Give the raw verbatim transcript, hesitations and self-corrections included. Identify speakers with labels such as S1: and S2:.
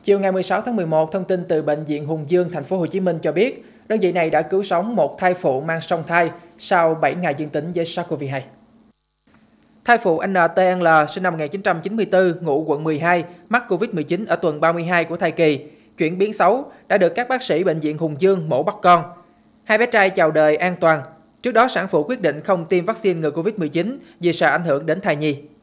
S1: Chiều ngày mười sáu tháng mười một, thông tin từ Bệnh viện Hùng Dương, thành phố Hồ Chí Minh cho biết, đơn vị này đã cứu sống một thai phụ mang song thai sau bảy ngày dương tính với SARS-xê o vê hai. Thai phụ en tê en lờ sinh năm một nghìn chín trăm chín mươi tư, ngụ quận mười hai, mắc Covid mười chín ở tuần ba mươi hai của thai kỳ, chuyển biến xấu, đã được các bác sĩ Bệnh viện Hùng Dương mổ bắt con. Hai bé trai chào đời an toàn. Trước đó, sản phụ quyết định không tiêm vaccine ngừa Covid mười chín vì sợ ảnh hưởng đến thai nhi.